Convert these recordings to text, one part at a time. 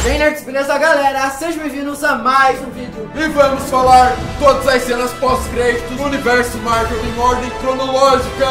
E aí, nerds, beleza, galera? Sejam bem-vindos a mais um vídeo. E vamos falar todas as cenas pós-créditos do universo Marvel em ordem cronológica.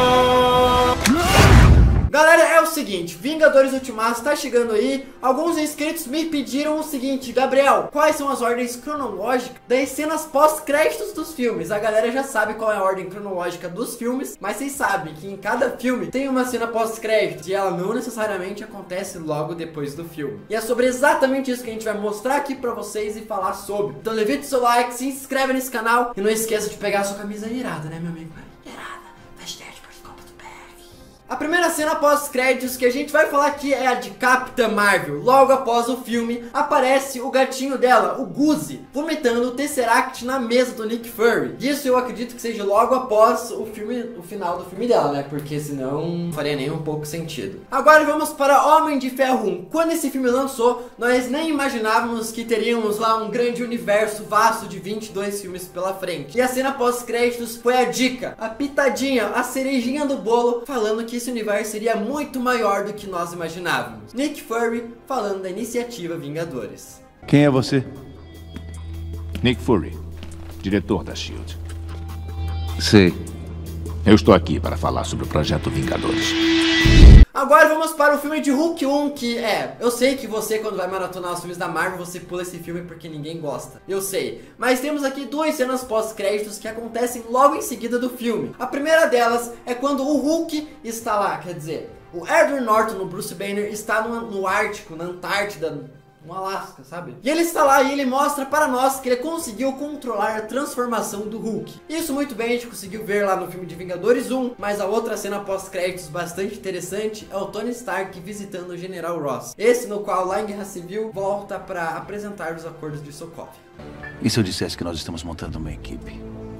Galera, é o seguinte, Vingadores Ultimato está chegando aí. Alguns inscritos me pediram o seguinte: Gabriel, quais são as ordens cronológicas das cenas pós-créditos dos filmes? A galera já sabe qual é a ordem cronológica dos filmes, mas vocês sabem que em cada filme tem uma cena pós-crédito e ela não necessariamente acontece logo depois do filme. E é sobre exatamente isso que a gente vai mostrar aqui pra vocês e falar sobre. Então levite seu like, se inscreve nesse canal e não esqueça de pegar a sua camisa irada, né, meu amigo? Irada, hashtag. A primeira cena pós-créditos que a gente vai falar aqui é a de Capitã Marvel. Logo após o filme, aparece o gatinho dela, o Guzzi, vomitando o Tesseract na mesa do Nick Fury. Isso eu acredito que seja logo após o final do filme dela, né? Porque senão não faria nem um pouco sentido. Agora vamos para Homem de Ferro 1. Quando esse filme lançou, nós nem imaginávamos que teríamos lá um grande universo vasto de 22 filmes pela frente. E a cena pós-créditos foi a dica, a pitadinha, a cerejinha do bolo, falando que esse universo seria muito maior do que nós imaginávamos. Nick Fury falando da iniciativa Vingadores. Quem é você? Nick Fury, diretor da S.H.I.E.L.D. Sei. Eu estou aqui para falar sobre o projeto Vingadores. Agora vamos para o filme de Hulk 1, que eu sei que você, quando vai maratonar os filmes da Marvel, você pula esse filme porque ninguém gosta. Eu sei. Mas temos aqui duas cenas pós-créditos que acontecem logo em seguida do filme. A primeira delas é quando o Hulk está lá, quer dizer, o Edward Norton, o Bruce Banner, está no Ártico, na Antártida, no Alasca, sabe? E ele está lá e ele mostra para nós que ele conseguiu controlar a transformação do Hulk. Isso muito bem a gente conseguiu ver lá no filme de Vingadores 1, mas a outra cena pós-créditos bastante interessante é o Tony Stark visitando o General Ross. Esse no qual lá em Guerra Civil volta para apresentar os acordos de Sokovia. E se eu dissesse que nós estamos montando uma equipe?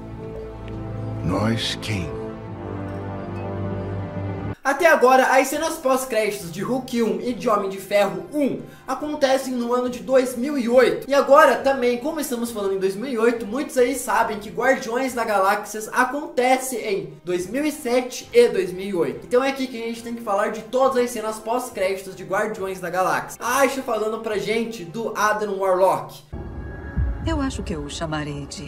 Nós quem? Até agora, as cenas pós-créditos de Hulk 1 e de Homem de Ferro 1 acontecem no ano de 2008. E agora também, como estamos falando em 2008, muitos aí sabem que Guardiões da Galáxia acontece em 2007 e 2008. Então é aqui que a gente tem que falar de todas as cenas pós-créditos de Guardiões da Galáxia. Aisha falando pra gente do Adam Warlock. Eu acho que eu o chamarei de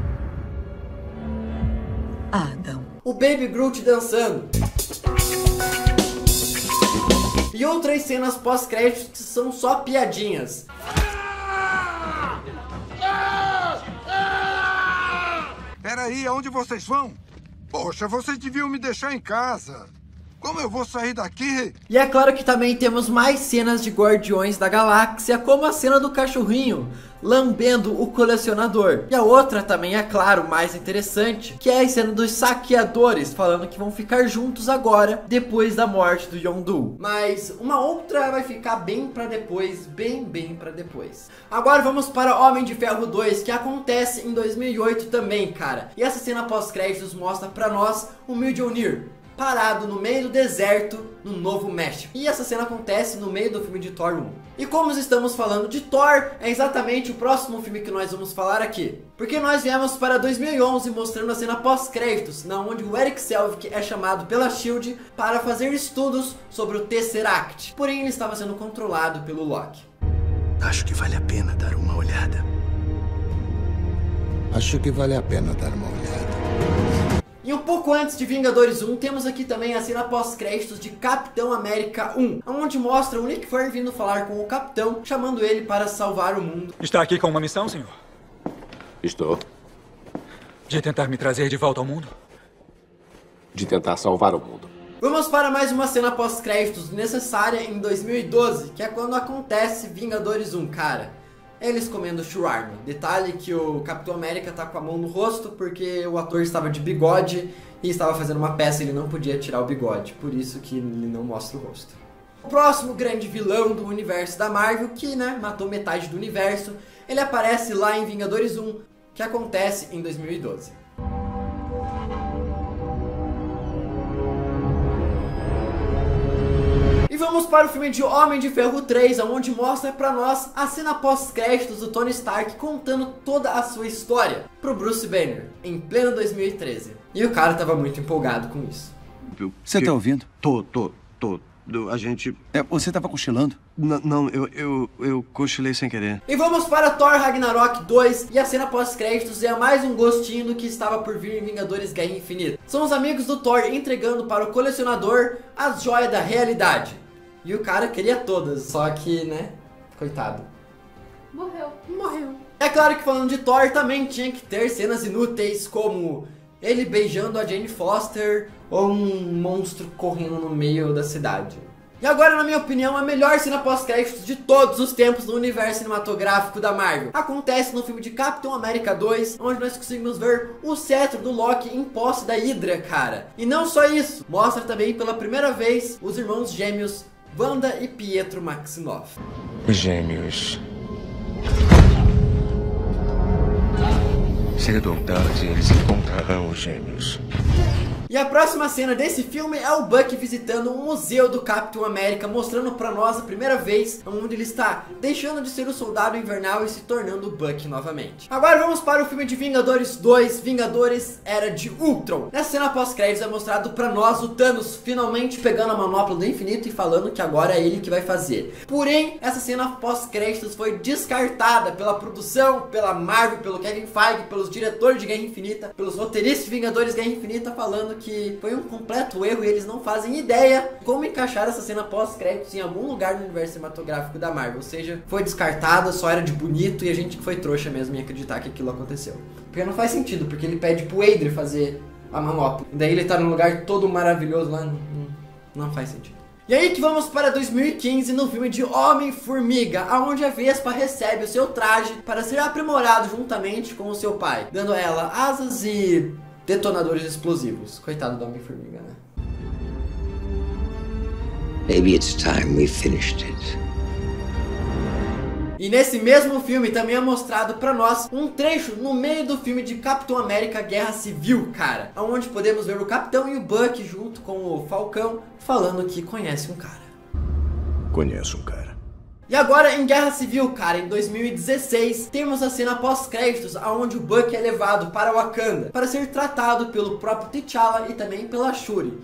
Adam. O Baby Groot dançando. E outras cenas pós-créditos que são só piadinhas. Peraí, aonde vocês vão? Poxa, vocês deviam me deixar em casa. Como eu vou sair daqui? E é claro que também temos mais cenas de Guardiões da Galáxia, como a cena do cachorrinho lambendo o colecionador. E a outra também, é claro, mais interessante, que é a cena dos saqueadores, falando que vão ficar juntos agora, depois da morte do Yondu. Mas uma outra vai ficar bem pra depois, bem pra depois. Agora vamos para Homem de Ferro 2, que acontece em 2008 também, cara. E essa cena pós-créditos mostra pra nós o Mjolnir parado no meio do deserto no Novo México. E essa cena acontece no meio do filme de Thor 1. E como estamos falando de Thor, é exatamente o próximo filme que nós vamos falar aqui. Porque nós viemos para 2011 mostrando a cena pós-créditos, na onde o Eric Selvig é chamado pela S.H.I.E.L.D. para fazer estudos sobre o Tesseract. Porém ele estava sendo controlado pelo Loki. Acho que vale a pena dar uma olhada. Acho que vale a pena dar uma olhada. E um pouco antes de Vingadores 1, temos aqui também a cena pós-créditos de Capitão América 1, onde mostra o Nick Fury vindo falar com o Capitão, chamando ele para salvar o mundo. Está aqui com uma missão, senhor? Estou. De tentar me trazer de volta ao mundo? De tentar salvar o mundo. Vamos para mais uma cena pós-créditos necessária em 2012, que é quando acontece Vingadores 1, cara. Eles comendo shawarma. Detalhe que o Capitão América tá com a mão no rosto porque o ator estava de bigode e estava fazendo uma peça e ele não podia tirar o bigode. Por isso que ele não mostra o rosto. O próximo grande vilão do universo da Marvel, que matou metade do universo, ele aparece lá em Vingadores 1, que acontece em 2012. E vamos para o filme de Homem de Ferro 3, onde mostra pra nós a cena pós-créditos do Tony Stark contando toda a sua história pro Bruce Banner, em pleno 2013. E o cara tava muito empolgado com isso. Você tá ouvindo? Tô. do agente... Você tava cochilando? Não, eu cochilei sem querer. E vamos para Thor Ragnarok 2, e a cena pós-créditos é mais um gostinho do que estava por vir em Vingadores Guerra Infinita. São os amigos do Thor entregando para o colecionador as joias da realidade. E o cara queria todas, só que, né, coitado. Morreu. É claro que falando de Thor também tinha que ter cenas inúteis, como ele beijando a Jane Foster ou um monstro correndo no meio da cidade. E agora, na minha opinião, a melhor cena pós-créditos de todos os tempos no universo cinematográfico da Marvel acontece no filme de Capitão América 2, onde nós conseguimos ver o cetro do Loki em posse da Hydra, cara. E não só isso, mostra também pela primeira vez os irmãos gêmeos Wanda e Pietro Maximoff. Os gêmeos. Cedo ou tarde eles encontrarão os gêmeos. E a próxima cena desse filme é o Bucky visitando o museu do Capitão América, mostrando pra nós a primeira vez onde ele está deixando de ser o Soldado Invernal e se tornando o Bucky novamente. Agora vamos para o filme de Vingadores 2, Vingadores Era de Ultron. Nessa cena pós-créditos é mostrado pra nós o Thanos finalmente pegando a manopla do infinito e falando que agora é ele que vai fazer. Porém, essa cena pós-créditos foi descartada pela produção, pela Marvel, pelo Kevin Feige, pelos diretores de Guerra Infinita, pelos roteiristas de Vingadores Guerra Infinita, falando que foi um completo erro e eles não fazem ideia como encaixar essa cena pós-créditos em algum lugar no universo cinematográfico da Marvel. Ou seja, foi descartada, só era de bonito e a gente que foi trouxa mesmo em acreditar que aquilo aconteceu. Porque não faz sentido, porque ele pede pro Adrian fazer a manopla. E daí ele tá num lugar todo maravilhoso lá, não faz sentido. E aí que vamos para 2015 no filme de Homem-Formiga, onde a Vespa recebe o seu traje para ser aprimorado juntamente com o seu pai, dando a ela asas e detonadores explosivos. Coitado do Homem-Formiga, né? Maybe it's time we finished it. E nesse mesmo filme também é mostrado pra nós um trecho no meio do filme de Capitão América Guerra Civil, cara, onde podemos ver o Capitão e o Bucky junto com o Falcão falando que conhece um cara. Conheço um cara. E agora em Guerra Civil, cara, em 2016, temos a cena pós-créditos onde o Bucky é levado para Wakanda para ser tratado pelo próprio T'Challa e também pela Shuri.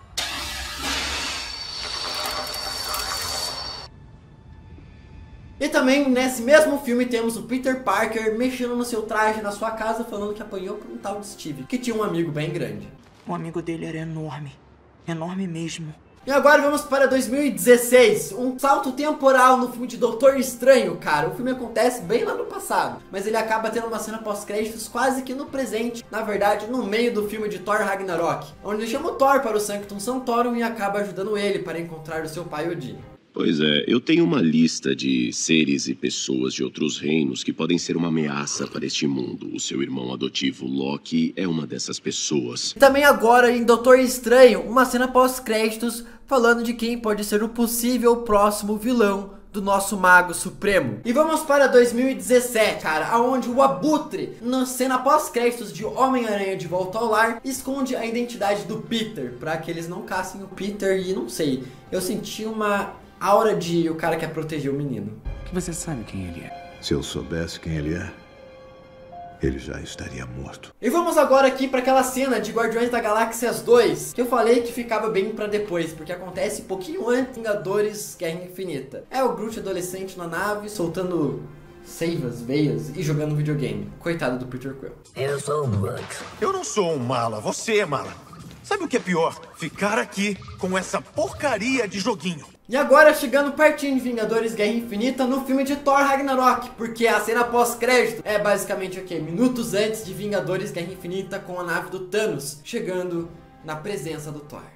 E também nesse mesmo filme temos o Peter Parker mexendo no seu traje na sua casa, falando que apanhou por um tal de Steve, que tinha um amigo bem grande. O amigo dele era enorme, enorme mesmo. E agora vamos para 2016, um salto temporal no filme de Doutor Estranho, cara. O filme acontece bem lá no passado, mas ele acaba tendo uma cena pós-créditos quase que no presente, na verdade no meio do filme de Thor Ragnarok, onde ele chama o Thor para o Sanctum Sanctorum e acaba ajudando ele para encontrar o seu pai Odin. Pois é, eu tenho uma lista de seres e pessoas de outros reinos que podem ser uma ameaça para este mundo. O seu irmão adotivo Loki é uma dessas pessoas. Também agora em Doutor Estranho, uma cena pós-créditos falando de quem pode ser o possível próximo vilão do nosso Mago Supremo. E vamos para 2017, cara, onde o Abutre, na cena pós-créditos de Homem-Aranha de Volta ao Lar, esconde a identidade do Peter, para que eles não caçem o Peter e não sei, eu senti uma aura de o cara quer proteger o menino. Que você sabe quem ele é? Se eu soubesse quem ele é, ele já estaria morto. E vamos agora aqui para aquela cena de Guardiões da Galáxia 2, que eu falei que ficava bem para depois, porque acontece um pouquinho antes de Vingadores Guerra Infinita. É o Groot adolescente na nave, soltando seivas, veias e jogando videogame. Coitado do Peter Quill. Eu sou o Groot. Eu não sou um mala, você é mala. Sabe o que é pior? Ficar aqui com essa porcaria de joguinho. E agora chegando pertinho de Vingadores Guerra Infinita no filme de Thor Ragnarok, porque a cena pós-crédito é basicamente o que? Minutos antes de Vingadores Guerra Infinita com a nave do Thanos chegando na presença do Thor.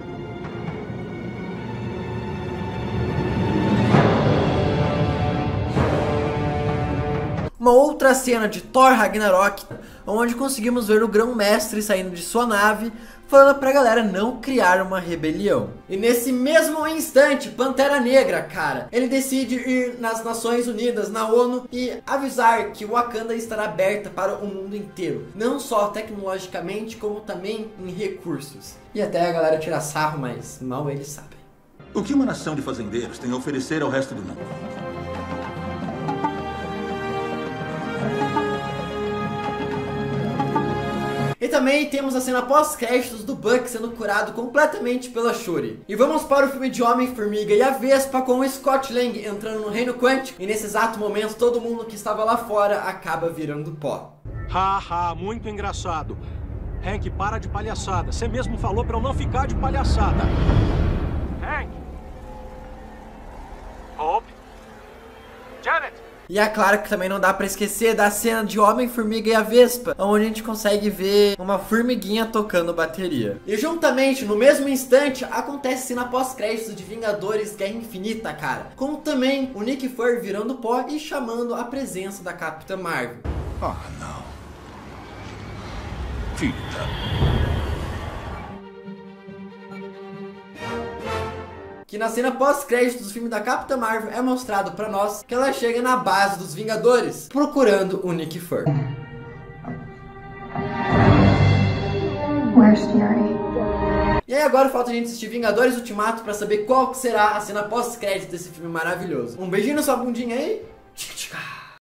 Uma outra cena de Thor Ragnarok, onde conseguimos ver o Grão-Mestre saindo de sua nave, falando pra galera não criar uma rebelião. E nesse mesmo instante, Pantera Negra, cara, ele decide ir nas Nações Unidas, na ONU, e avisar que Wakanda estará aberta para o mundo inteiro. Não só tecnologicamente, como também em recursos. E até a galera tira sarro, mas mal eles sabem. O que uma nação de fazendeiros tem a oferecer ao resto do mundo? E também temos a cena pós-créditos do Buck sendo curado completamente pela Shuri. E vamos para o filme de Homem-Formiga e a Vespa com o Scott Lang entrando no Reino Quântico, e nesse exato momento todo mundo que estava lá fora acaba virando pó. Haha, muito engraçado. Hank, para de palhaçada. Você mesmo falou pra eu não ficar de palhaçada. Hank! Hope? Janet! E é claro que também não dá pra esquecer da cena de Homem-Formiga e a Vespa, onde a gente consegue ver uma formiguinha tocando bateria. E juntamente, no mesmo instante, acontece a cena pós-créditos de Vingadores Guerra Infinita, cara. Como também o Nick Fury virando pó e chamando a presença da Capitã Marvel. Ah, não. Filha. Que na cena pós-créditos do filme da Capitã Marvel é mostrado pra nós que ela chega na base dos Vingadores procurando o Nick Fury. E aí agora falta a gente assistir Vingadores Ultimato pra saber qual que será a cena pós-crédito desse filme maravilhoso. Um beijinho na sua bundinha aí.